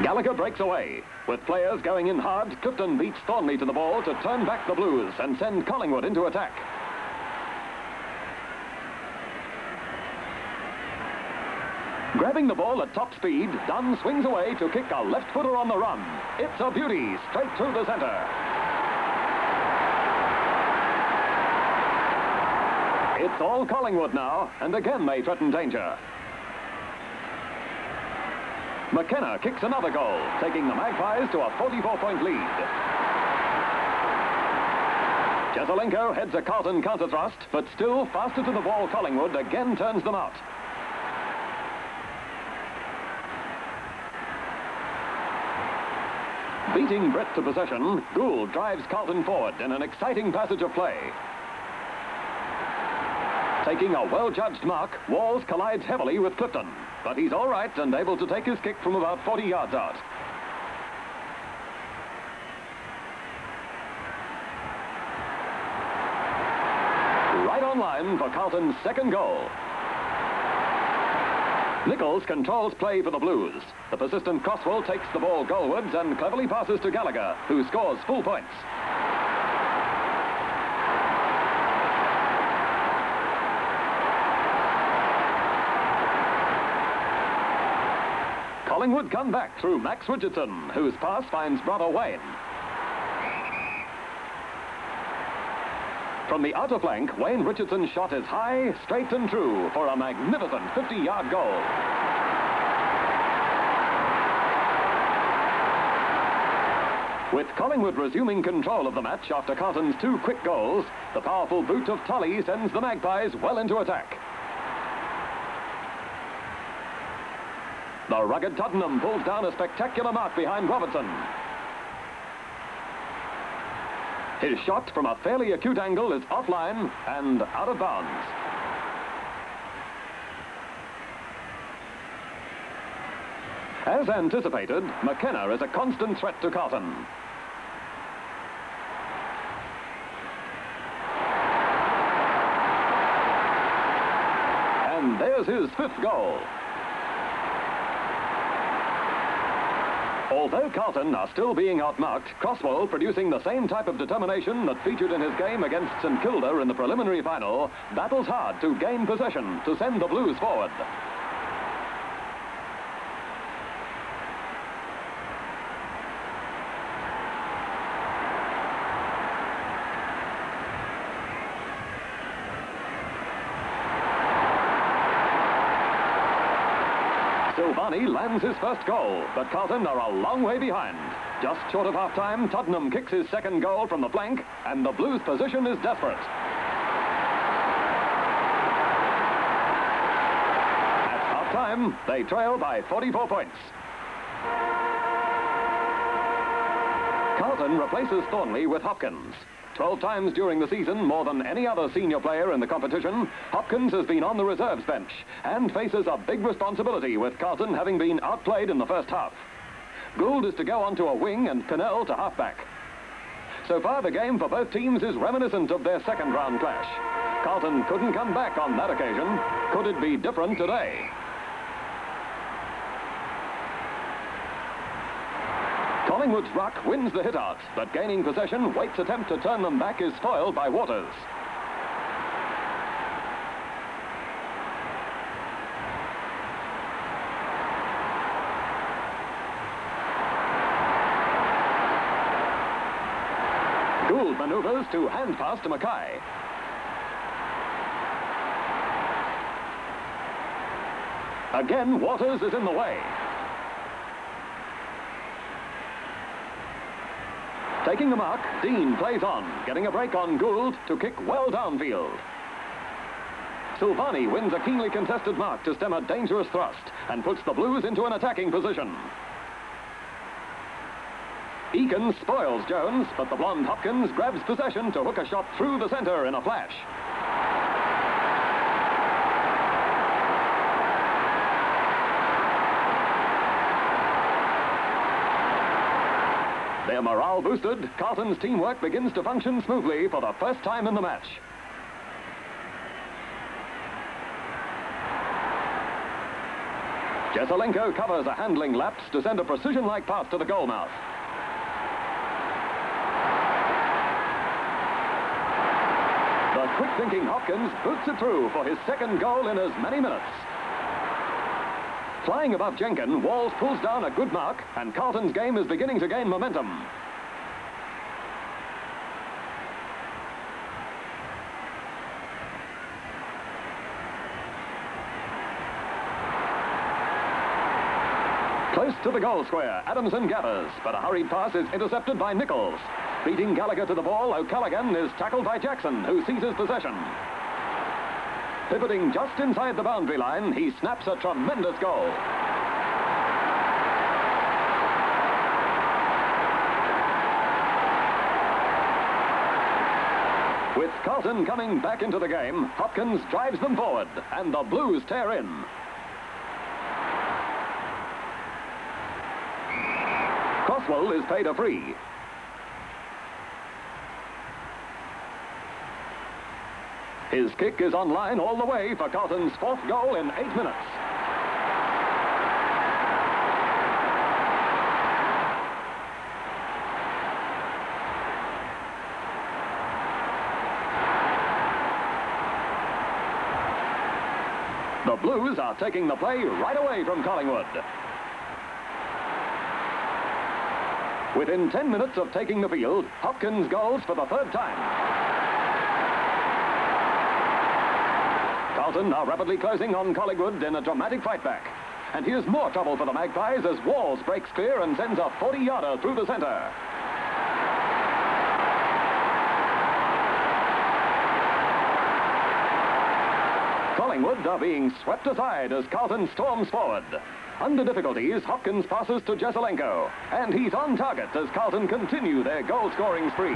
Gallagher breaks away. With players going in hard, Clifton beats Thornley to the ball to turn back the Blues and send Collingwood into attack. Grabbing the ball at top speed, Dunn swings away to kick a left footer on the run. It's a beauty, straight through the centre. It's all Collingwood now, and again they threaten danger. McKenna kicks another goal, taking the Magpies to a 44-point lead. Jesaulenko heads a Carlton counter-thrust, but still faster to the ball, Collingwood again turns them out. Beating Brett to possession, Gould drives Carlton forward in an exciting passage of play. Taking a well-judged mark, Walls collides heavily with Clifton, but he's all right and able to take his kick from about 40 yards out. Right on line for Carlton's second goal. Nichols controls play for the Blues. The persistent Crosswell takes the ball goalwards and cleverly passes to Gallagher, who scores full points. Collingwood come back through Max Richardson, whose pass finds brother Wayne. From the outer flank, Wayne Richardson's shot is high, straight and true for a magnificent 50-yard goal. With Collingwood resuming control of the match after Carlton's 2 quick goals, the powerful boot of Tully sends the Magpies well into attack. The rugged Tottenham pulls down a spectacular mark behind Robertson. His shot from a fairly acute angle is offline and out of bounds. As anticipated, McKenna is a constant threat to Carlton. And there's his 5th goal. Although Carlton are still being outmarked, Crosswell, producing the same type of determination that featured in his game against St Kilda in the preliminary final, battles hard to gain possession to send the Blues forward. Silvani lands his first goal, but Carlton are a long way behind. Just short of half-time, Tottenham kicks his second goal from the flank, and the Blues' position is desperate. At half-time, they trail by 44 points. Carlton replaces Thornley with Hopkins. 12 times during the season, more than any other senior player in the competition, Hopkins has been on the reserves bench and faces a big responsibility with Carlton having been outplayed in the first half. Gould is to go onto a wing and Pinnell to halfback. So far, the game for both teams is reminiscent of their second round clash. Carlton couldn't come back on that occasion. Could it be different today? Collingwood's ruck wins the hit-out, but gaining possession, Waite's attempt to turn them back is foiled by Waters. Gould manoeuvres to hand pass to Mackay. Again, Waters is in the way. Taking the mark, Dean plays on, getting a break on Gould to kick well downfield. Silvani wins a keenly contested mark to stem a dangerous thrust and puts the Blues into an attacking position. Eakins spoils Jones, but the blonde Hopkins grabs possession to hook a shot through the centre in a flash. Their morale boosted, Carlton's teamwork begins to function smoothly for the first time in the match. Jesaulenko covers a handling lapse to send a precision-like pass to the goal mouth. The quick-thinking Hopkins boots it through for his second goal in as many minutes. Flying above Jenkin, Walls pulls down a good mark, and Carlton's game is beginning to gain momentum. Close to the goal square, Adamson gathers, but a hurried pass is intercepted by Nichols. Beating Gallagher to the ball, O'Callaghan is tackled by Jackson, who seizes possession. Pivoting just inside the boundary line, he snaps a tremendous goal. With Carlton coming back into the game, Hopkins drives them forward, and the Blues tear in. Crosswell is paid a free. His kick is on line all the way for Carlton's fourth goal in 8 minutes. The Blues are taking the play right away from Collingwood. Within 10 minutes of taking the field, Hopkins goals for the third time. Carlton are rapidly closing on Collingwood in a dramatic fight back. And here's more trouble for the Magpies as Walls breaks clear and sends a 40-yarder through the centre. Collingwood are being swept aside as Carlton storms forward. Under difficulties, Hopkins passes to Jesaulenko, and he's on target as Carlton continue their goal-scoring spree.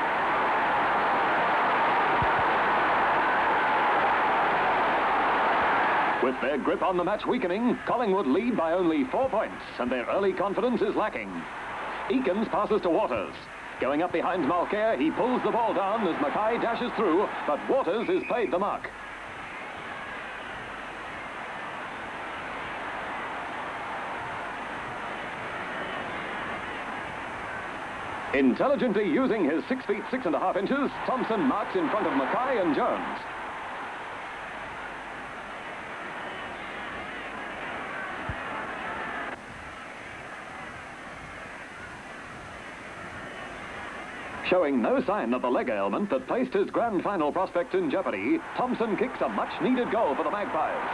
With their grip on the match weakening, Collingwood lead by only 4 points, and their early confidence is lacking. Eakins passes to Waters. Going up behind Mulcair, he pulls the ball down as Mackay dashes through, but Waters is paid the mark. Intelligently using his 6 feet 6.5 inches, Thompson marks in front of Mackay and Jones. Showing no sign of the leg ailment that placed his grand final prospects in jeopardy, Thompson kicks a much-needed goal for the Magpies.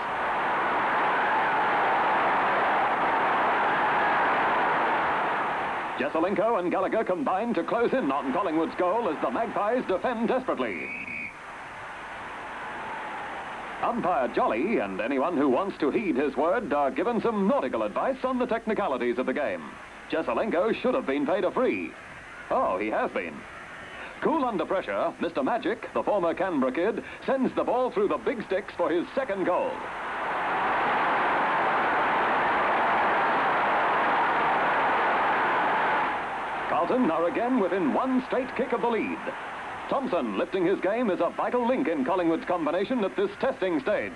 Jesaulenko and Gallagher combine to close in on Collingwood's goal as the Magpies defend desperately. Umpire Jolly and anyone who wants to heed his word are given some nautical advice on the technicalities of the game. Jesaulenko should have been paid a free. Oh, he has been. Cool under pressure, Mr. Magic, the former Canberra kid, sends the ball through the big sticks for his second goal. Carlton are again within one straight kick of the lead. Thompson, lifting his game, is a vital link in Collingwood's combination at this testing stage.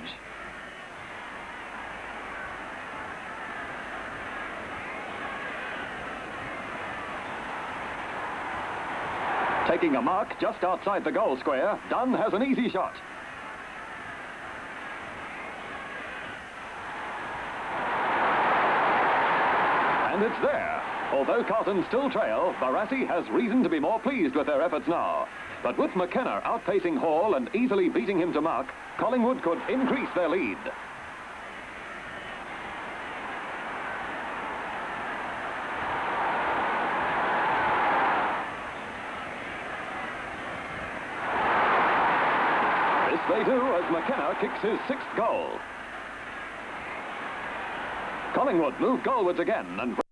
Taking a mark just outside the goal square, Dunn has an easy shot. And it's there. Although Carlton still trail, Barassi has reason to be more pleased with their efforts now. But with McKenna outpacing Hall and easily beating him to mark, Collingwood could increase their lead. This they do as McKenna kicks his 6th goal. Collingwood move goalwards again and